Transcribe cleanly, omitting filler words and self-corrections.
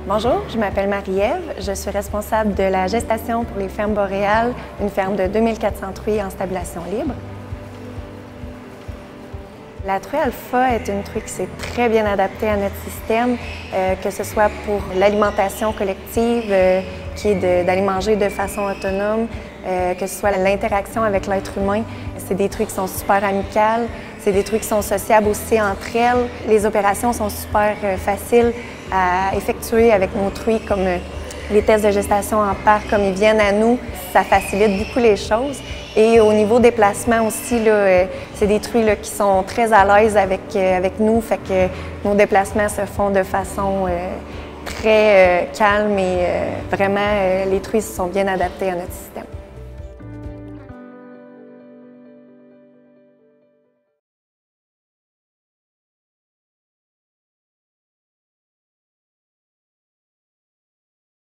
Bonjour, je m'appelle Marie-Ève. Je suis responsable de la gestation pour les fermes boréales, une ferme de 2400 truies en stabulation libre. La truie alpha est une truie qui s'est très bien adaptée à notre système, que ce soit pour l'alimentation collective, qui est d'aller manger de façon autonome, que ce soit l'interaction avec l'être humain. C'est des truies qui sont super amicales, c'est des truies qui sont sociables aussi entre elles. Les opérations sont super faciles à effectuer avec nos truies, comme les tests de gestation en parc, comme ils viennent à nous, ça facilite beaucoup les choses. Et au niveau des placements aussi, c'est des truies là, qui sont très à l'aise avec nous, fait que nos déplacements se font de façon très calme et vraiment les truies sont bien adaptées à notre système.